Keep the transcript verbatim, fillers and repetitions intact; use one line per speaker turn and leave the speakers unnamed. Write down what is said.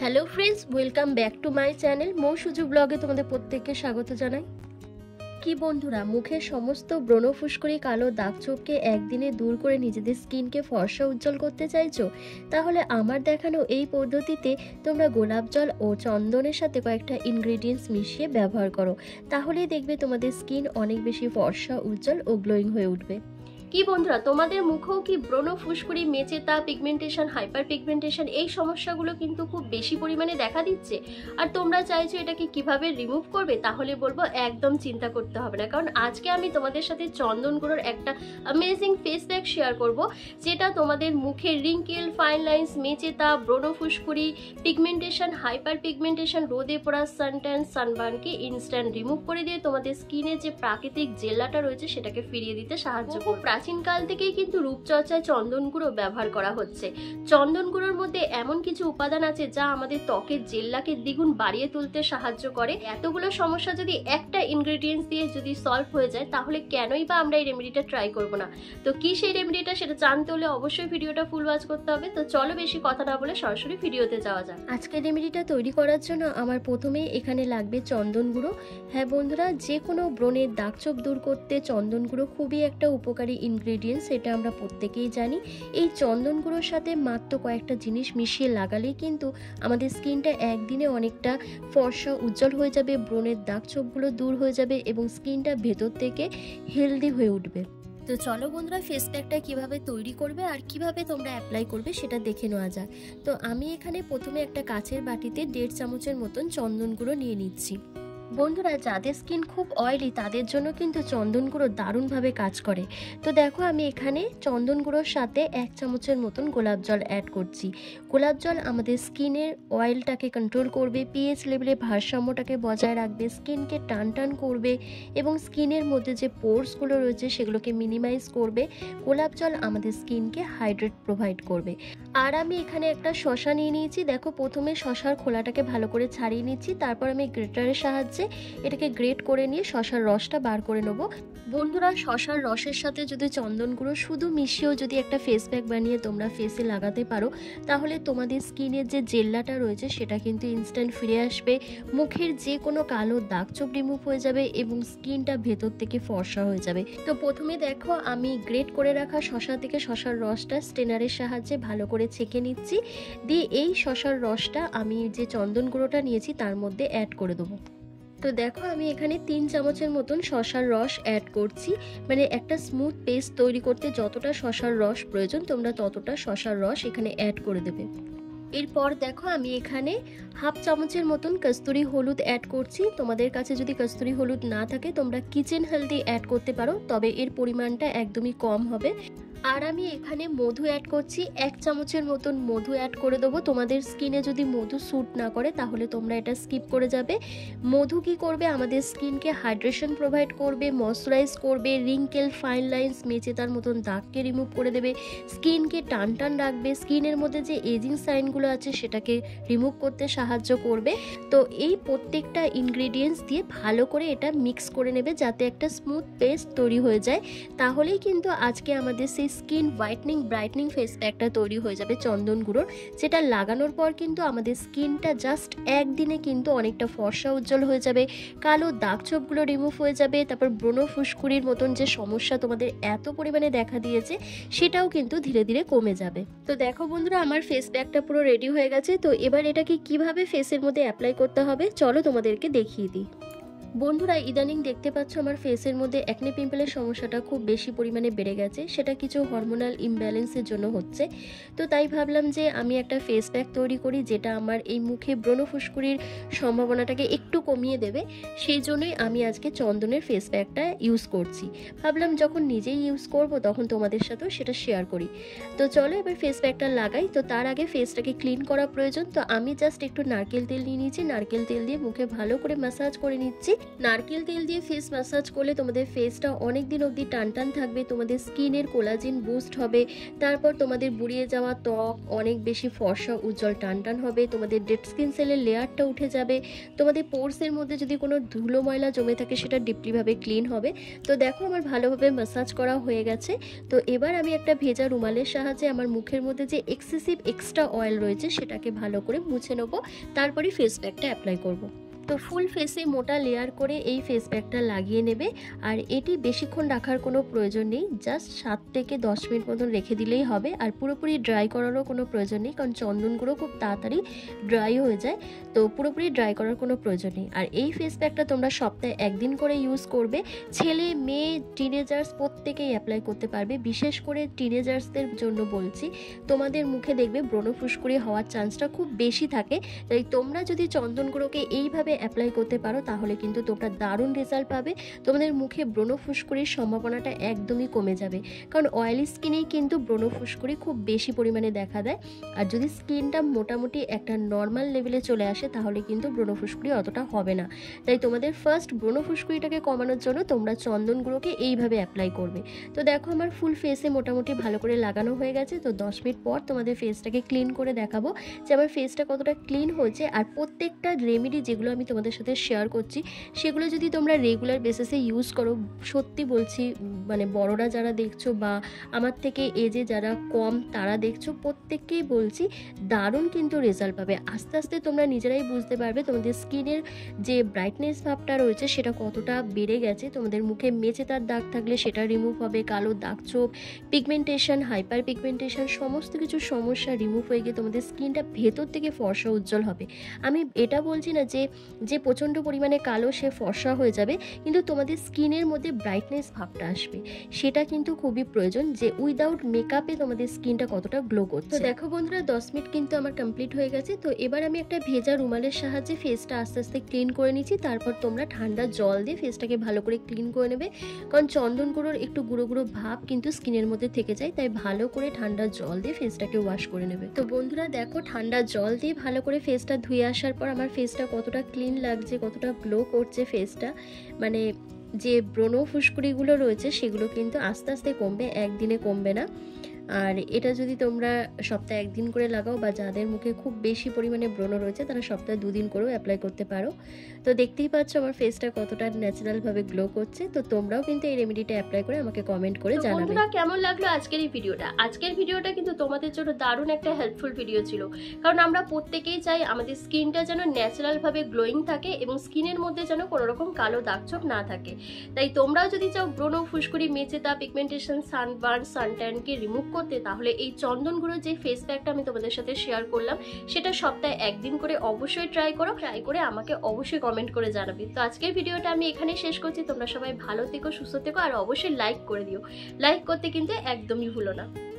Hello friends, welcome back to my channel Mou Suju ব্লগে তোমাদের প্রত্যেককে স্বাগত জানাই। কি বন্ধুরা, মুখের সমস্ত ব্রণ ফুসকুড়ি কালো দাগ ছোপকে একদিনে দূর করে নিজেদের স্কিনকে ফর্সা উজ্জ্বল করতে চাইছো? তাহলে আমার দেখানো এই পদ্ধতিতে তোমরা গোলাপ জল ও চন্দনের সাথে কয়েকটা ইনগ্রেডিয়েন্টস মিশিয়ে ব্যবহার করো, তাহলেই দেখবে তোমাদের স্কিন অনেক বেশি ফর্সা উজ্জ্বল ও গ্লোয়িং হয়ে উঠবে। কি বন্ধুরা, তোমাদের মুখেও কি ব্রণ ফুসকুড়ি, মেচেতা, পিগমেন্টেশন, হাইপার পিগমেন্টেশন এই সমস্যাগুলো কিন্তু খুব বেশি পরিমাণে দেখা দিচ্ছে, আর তোমরা চাইছো এটাকে কিভাবে রিমুভ করবে? তাহলে বলবো একদম চিন্তা করতে হবে না, কারণ আজকে আমি তোমাদের সাথে চন্দন গুঁড়োর একটা অ্যামেজিং ফেস প্যাক শেয়ার করব, যেটা তোমাদের মুখের রিঙ্কেল, ফাইন লাইন্স, মেচেতা, ব্রণ ফুসকুড়ি, পিগমেন্টেশন, হাইপার পিগমেন্টেশন, রোদে পড়া, সানট্যান, সানবার্নকে ইনস্ট্যান্ট রিমুভ করে দিয়ে তোমাদের স্কিনের যে প্রাকৃতিক জেল্লাটা রয়েছে সেটাকে ফিরিয়ে দিতে সাহায্য করবে। প্রাচীনকাল থেকেই কিন্তু রূপচর্চায় চন্দন গুঁড়ো ব্যবহার করা হচ্ছে। চন্দন গুঁড়োর মধ্যে এমন কিছু উপাদান আছে যা আমাদের ত্বকের জেল্লাকে দ্বিগুণ বাড়িয়ে তুলতে সাহায্য করে। এতগুলো সমস্যা যদি একটা ইনগ্রেডিয়েন্টস দিয়ে যদি সলভ হয়ে যায়, তাহলে কেনই বা আমরা এই রেমেডিটা ট্রাই করব না? তো কি সেই রেমেডিটা, সেটা জানতে হলে অবশ্যই ভিডিওটা ফুল ওয়াচ করতে হবে। তো চলো বেশি কথা না বলে সরাসরি ভিডিওতে যাওয়া যাক। আজকের রেমেডিটা তৈরি করার জন্য আমার প্রথমেই এখানে লাগবে চন্দন গুঁড়ো। হ্যাঁ বন্ধুরা, যে কোনো ব্রণের দাগছোপ দূর করতে চন্দন গুঁড়ো খুবই একটা উপকারী ইনগ্রেডিয়েন্টস, এটা আমরা প্রত্যেকেই জানি। এই চন্দন গুঁড়োর সাথে মাত্র কয়েকটা জিনিস মিশিয়ে লাগালেই কিন্তু আমাদের স্কিনটা একদিনে অনেকটা ফর্সা উজ্জ্বল হয়ে যাবে, ব্রণের দাগ ছোপগুলো দূর হয়ে যাবে এবং স্কিনটা ভেতর থেকে হেলদি হয়ে উঠবে। তো চলো বন্ধুরা, ফেস প্যাকটা কীভাবে তৈরি করবে আর কিভাবে তোমরা অ্যাপ্লাই করবে সেটা দেখে নেওয়া যাক। তো আমি এখানে প্রথমে একটা কাচের বাটিতে দেড় চামচের মতন চন্দন গুঁড়ো নিয়ে নিচ্ছি। বন্ধুরা, যাদের স্কিন খুব অয়েলি তাদের জন্য কিন্তু চন্দন গুঁড়ো দারুণভাবে কাজ করে। তো দেখো, আমি এখানে চন্দন গুঁড়োর সাথে এক চামচের মতন গোলাপ জল অ্যাড করছি। গোলাপ জল আমাদের স্কিনের অয়েলটাকে কন্ট্রোল করবে, পিএইচ লেভেলের ভারসাম্যটাকে বজায় রাখবে, স্কিনকে টান টান করবে এবং স্কিনের মধ্যে যে পোর্সগুলো রয়েছে সেগুলোকে মিনিমাইজ করবে। গোলাপ জল আমাদের স্কিনকে হাইড্রেট প্রোভাইড করবে। আর আমি এখানে একটা শসা নিয়ে নিয়েছি। দেখো, প্রথমে শসার খোলাটাকে ভালো করে ছাড়িয়ে নিচ্ছি, তারপর আমি গ্রেটারের সাহায্যে এটাকে গ্রেট করে নিয়ে শসার রসটা বার করে নেব। বন্ধুরা, শসার রসের সাথে যদি চন্দন গুঁড়ো শুধু মিশিয়েও যদি একটা ফেস প্যাক বানিয়ে তোমরা ফেসে লাগাতে পারো, তাহলে তোমাদের স্কিনের যে জেল্লাটা রয়েছে সেটা কিন্তু ইনস্ট্যান্ট ফিরে আসবে, মুখের যে কোনো কালো দাগ ছোপ রিমুভ হয়ে যাবে এবং স্কিনটা ভেতর থেকে ফর্সা হয়ে যাবে। তো প্রথমে দেখো, আমি গ্রেট করে রাখা শসা থেকে শসার রসটা স্টেনারের সাহায্যে ভালো করে ছেঁকে নিচ্ছি, দিয়ে এই শসার রসটা আমি যে চন্দন গুঁড়োটা নিয়েছি তার মধ্যে অ্যাড করে দেবো। তো দেখো, আমি এখানে তিন চামচের মতন শসার রস অ্যাড করছি। মানে একটা স্মুথ পেস্ট তৈরি করতে যতটা শসার রস প্রয়োজন তোমরা ততটা শসার রস এখানে অ্যাড করে দেবে। এরপর দেখো, আমি এখানে হাফ চামচের মতন কস্তুরি হলুদ অ্যাড করছি। তোমাদের কাছে যদি কস্তুরি হলুদ না থাকে তোমরা কিচেন হলদি অ্যাড করতে পারো, তবে এর পরিমাণটা একদমই কম হবে। আর আমি এখানে মধু অ্যাড করছি, এক চামচের মতন মধু অ্যাড করে দেবো। তোমাদের স্কিনে যদি মধু স্যুট না করে তাহলে তোমরা এটা স্কিপ করে যাবে। মধু কি করবে, আমাদের স্কিনকে হাইড্রেশন প্রোভাইড করবে, ময়শ্চারাইজ করবে, রিঙ্কেল, ফাইন লাইন্স, মেচেতার মতন দাগকে রিমুভ করে দেবে, স্কিনকে টান টান রাখবে, স্কিনের মধ্যে যে এজিং সাইনগুলো আছে সেটাকে রিমুভ করতে সাহায্য করবে। তো এই প্রত্যেকটা ইনগ্রেডিয়েন্টস দিয়ে ভালো করে এটা মিক্স করে নেবে যাতে একটা স্মুথ পেস্ট তৈরি হয়ে যায়। তাহলেই কিন্তু আজকে আমাদের সেই স্কিন হোয়াইটনিং ব্রাইটনিং ফেস প্যাকটা তৈরি হয়ে যাবে চন্দন গুঁড়োর, যেটা লাগানোর পর কিন্তু আমাদের স্কিনটা জাস্ট একদিনে কিন্তু অনেকটা ফর্সা উজ্জ্বল হয়ে যাবে, কালো দাগ ছোপগুলো রিমুভ হয়ে যাবে, তারপর ব্রণ ফুসকুড়ির মতন যে সমস্যা তোমাদের এত পরিমাণে দেখা দিয়েছে সেটাও কিন্তু ধীরে ধীরে কমে যাবে। তো দেখো বন্ধুরা, আমার ফেস প্যাকটা পুরো রেডি হয়ে গেছে। তো এবার এটাকে কিভাবে ফেসের মধ্যে অ্যাপ্লাই করতে হবে চলো তোমাদেরকে দেখিয়ে দিই। বন্ধুরা, ইদানিং দেখতে পাচ্ছ আমার ফেসের মধ্যে অ্যাকনে পিম্পলের সমস্যাটা খুব বেশি পরিমাণে বেড়ে গেছে, সেটা কিছু হরমোনাল ইমব্যালেন্সের জন্য হচ্ছে। তো তাই ভাবলাম যে আমি একটা ফেস প্যাক তৈরি করি যেটা আমার এই মুখে ব্রণ ফুসকুড়ির সম্ভাবনাটাকে একটু কমিয়ে দেবে। সেই জন্যই আমি আজকে চন্দনের ফেস প্যাকটা ইউজ করছি। ভাবলাম যখন নিজেই ইউজ করব তখন তোমাদের সাথেও সেটা শেয়ার করি। তো চলো এবার ফেস প্যাকটা লাগাই। তো তার আগে ফেসটাকে ক্লিন করা প্রয়োজন। তো আমি জাস্ট একটু নারকেল তেল নিয়ে নিয়েছি, নারকেল তেল দিয়ে মুখে ভালো করে ম্যাসাজ করে নিচ্ছি। নারকেল তেল দিয়ে ফেস ম্যাসাজ করলে তোমাদের ফেসটা অনেক দিন অবধি টান টান থাকবে, তোমাদের স্কিনের কোলাজেন বুস্ট হবে, তারপর তোমাদের বুড়িয়ে যাওয়া ত্বক অনেক বেশি ফর্সা উজ্জ্বল টান টান হবে, তোমাদের ডেড স্কিন সেলের লেয়ারটা উঠে যাবে, তোমাদের পোর্সের মধ্যে যদি কোনো ধুলো ময়লা জমে থাকে সেটা ডিপলিভাবে ক্লিন হবে। তো দেখো আমার ভালোভাবে ম্যাসাজ করা হয়ে গেছে। তো এবার আমি একটা ভেজা রুমালের সাহায্যে আমার মুখের মধ্যে যে এক্সেসিভ এক্সট্রা অয়েল রয়েছে সেটাকে ভালো করে মুছে নেবো, তারপরে ফেস প্যাকটা অ্যাপ্লাই করবো। তো ফুল ফেসে মোটা লেয়ার করে এই ফেস প্যাকটা লাগিয়ে নেবে। আর এটি বেশিক্ষণ রাখার কোনো প্রয়োজন নেই, জাস্ট সাত থেকে দশ মিনিট মতন রেখে দিলেই হবে। আর পুরোপুরি ড্রাই করারও কোনো প্রয়োজন নেই, কারণ চন্দন গুঁড়ো খুব তাড়াতাড়ি ড্রাই হয়ে যায়, তো পুরোপুরি ড্রাই করার কোনো প্রয়োজন নেই। আর এই ফেস প্যাকটা তোমরা সপ্তাহে একদিন করে ইউজ করবে। ছেলে মেয়ে টিনেজার্স প্রত্যেকেই অ্যাপ্লাই করতে পারবে, বিশেষ করে টিনেজার্সদের জন্য বলছি। তোমাদের মুখে দেখবে ব্রণ ফুসকুড়ি হওয়ার চান্সটা খুব বেশি থাকে, তাই তোমরা যদি চন্দন গুঁড়োকে এইভাবে অ্যাপ্লাই করতে পারো তাহলে কিন্তু তোমরা দারুণ রেজাল্ট পাবে। তোমাদের মুখে ব্রণ ফুসকুড়ির সম্ভাবনাটা একদমই কমে যাবে, কারণ অয়েলি স্কিনেই কিন্তু ব্রণ ফুসকুড়ি খুব বেশি পরিমাণে দেখা দেয়। আর যদি স্কিনটা মোটামুটি একটা নর্মাল লেভেলে চলে আসে তাহলে কিন্তু ব্রণ ফুসকুড়ি অতটা হবে না। তাই তোমাদের ফার্স্ট ব্রণ ফুসকুড়িটাকে কমানোর জন্য তোমরা চন্দন গুঁড়োকে এইভাবে অ্যাপ্লাই করবে। তো দেখো আমার ফুল ফেসে মোটামুটি ভালো করে লাগানো হয়ে গেছে। তো দশ মিনিট পর তোমাদের ফেসটাকে ক্লিন করে দেখাবো যে আমার ফেসটা কতটা ক্লিন হয়েছে। আর প্রত্যেকটা রেমেডি যেগুলো আমি তোমাদের সাথে শেয়ার করছি সেগুলো যদি তোমরা রেগুলার বেসিসে ইউজ করো, সত্যি বলছি, মানে বড়রা যারা দেখছো বা আমার থেকে এজে যারা কম তারা দেখছো, প্রত্যেককেই বলছি দারুণ কিন্তু রেজাল্ট পাবে। আস্তে আস্তে তোমরা নিজেরাই বুঝতে পারবে তোমাদের স্কিনের যে ব্রাইটনেস ভাবটা রয়েছে সেটা কতটা বেড়ে গেছে। তোমাদের মুখে মেচে তার দাগ থাকলে সেটা রিমুভ হবে, কালো দাগ ছোপ, পিগমেন্টেশন, হাইপার পিগমেন্টেশন, সমস্ত কিছু সমস্যা রিমুভ হয়ে গিয়ে তোমাদের স্কিনটা ভেতর থেকে ফর্সা উজ্জ্বল হবে। আমি এটা বলছি না যে যে প্রচণ্ড পরিমাণে কালো সে ফর্সা হয়ে যাবে, কিন্তু তোমাদের স্কিনের মধ্যে ব্রাইটনেস ভাবটা আসবে, সেটা কিন্তু খুবই প্রয়োজন, যে উইদাউট মেকআপে তোমাদের স্কিনটা কতটা গ্লো করছে। তো দেখো বন্ধুরা দশ মিনিট কিন্তু আমার কমপ্লিট হয়ে গেছে। তো এবার আমি একটা ভেজা রুমালের সাহায্যে ফেসটা আস্তে আস্তে ক্লিন করে নিচ্ছি। তারপর তোমরা ঠান্ডা জল দিয়ে ফেসটাকে ভালো করে ক্লিন করে নেবে, কারণ চন্দন গুঁড়োর একটু গুঁড়ো গুঁড়ো ভাব কিন্তু স্কিনের মধ্যে থেকে যায়, তাই ভালো করে ঠান্ডা জল দিয়ে ফেসটাকে ওয়াশ করে নেবে। তো বন্ধুরা দেখো ঠান্ডা জল দিয়ে ভালো করে ফেসটা ধুয়ে আসার পর আমার ফেসটা কতটা ক্লিন লাগছে, কতটা গ্লো করছে ফেসটা। মানে যে ব্রণ ফুসকুড়িগুলো রয়েছে সেগুলো কিন্তু আস্তে আস্তে কমবে, একদিনে কমবে না। আর এটা যদি তোমরা সপ্তাহে একদিন করে লাগাও বা যাদের মুখে খুব বেশি পরিমাণে ব্রণ রয়েছে তারা সপ্তাহে দুদিন করেও অ্যাপ্লাই করতে পারো। তো দেখতেই পাচ্ছ আমার ফেসটা কতটা ন্যাচারালভাবে গ্লো করছে। তো তোমরাও কিন্তু এই রেমেডিটা অ্যাপ্লাই করে আমাকে কমেন্ট করে জানাবে। বন্ধুরা কেমন লাগলো আজকের এই ভিডিওটা? আজকের ভিডিওটা কিন্তু তোমাদের জন্য দারুণ একটা হেল্পফুল ভিডিও ছিল, কারণ আমরা প্রত্যেকেই চাই আমাদের স্কিনটা যেন ন্যাচারালভাবে গ্লোয়িং থাকে এবং স্কিনের মধ্যে যেন কোনো রকম কালো দাগছোপ না থাকে। তাই তোমরাও যদি চাও ব্রণ ফুসকুড়ি, মেচেতা, পিগমেন্টেশন, সানবার্ন, সানট্যানকে রিমুভ করতে, তাহলে এই চন্দন গুঁড়োর যে ফেস প্যাকটা আমি তোমাদের সাথে শেয়ার করলাম সেটা সপ্তাহে একদিন করে অবশ্যই ট্রাই করো। ট্রাই করে আমাকে অবশ্যই কমেন্ট করে জানাবে। তো আজকের ভিডিওটা আমি এখানেই শেষ করছি। তোমরা সবাই ভালো থেকো, সুস্থ থেকো, আর অবশ্যই লাইক করে দিও। লাইক করতে কিন্তু একদমই ভুলো না।